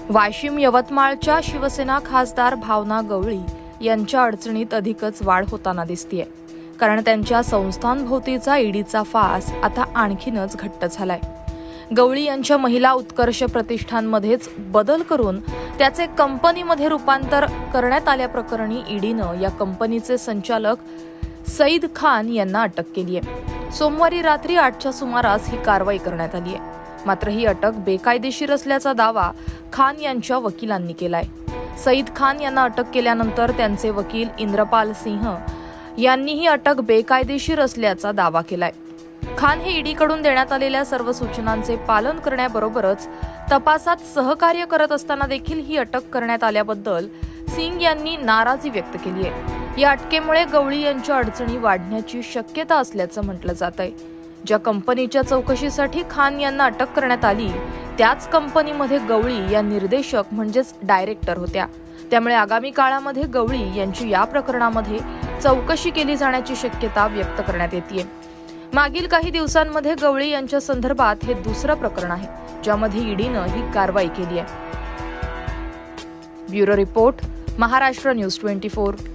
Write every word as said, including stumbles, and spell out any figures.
वाशिम यवतमाळच्या शिवसेना खासदार भावना गवळी यांच्या अडचणीत अधिकच वाढ होताना दिसतेय, कारण त्यांच्या संस्थांभोवतीचा ईडीचा फास आता आणखीनच घट्ट झालाय। गवळी यांच्या महिला उत्कर्ष प्रतिष्ठानमध्येच बदल करून त्याचे कंपनीमध्ये रूपांतर करण्यात आल्याप्रकरणी ईडीनं या कंपनीचे संचालक सईद खान यांना अटक केली आहे। सोमवारी रात्री आठच्या सुमारास ही कारवाई करण्यात आली आहे। मात्र ही अटक बेकायदेशीर असल्याचा दावा खान यांच्या वकिलांनी केलाय। सईद खान यांना अटक केल्यानंतर त्यांचे वकील इंद्रपाल सिंह यांनी ही अटक बेकायदेशीर असल्याचा दावा केलाय। खान हे ईडीकडून देण्यात आलेल्या सर्व सूचनांचे पालन करण्याबरोबरच तपासात सहकार्य करत असताना देखील ही अटक करण्यात आल्याबद्दल सिंग यांनी नाराजी व्यक्त केली आहे। या अटकेमुळे गवळी यांच्या अडचणी वाढण्याची शक्यता असल्याचं म्हटलं जात आहे। ज्या कंपनीच्या चौकशीसाठी खान यांना अटक करण्यात आली त्याच कंपनीमध्ये गवळी या निर्देशक म्हणजेच डायरेक्टर होत्या। त्यामुळे आगामी काळामध्ये गवळी यांची या प्रकरणामध्ये चौकशी केली जाण्याची शक्यता व्यक्त करण्यात येते। मागील काही दिवसांमध्ये गवळी यांच्या संदर्भात हे दुसरं प्रकरण आहे ज्यामध्ये ईडीनं ही कारवाई केली आहे। ब्युरो रिपोर्ट, महाराष्ट्र न्यूज चोवीस।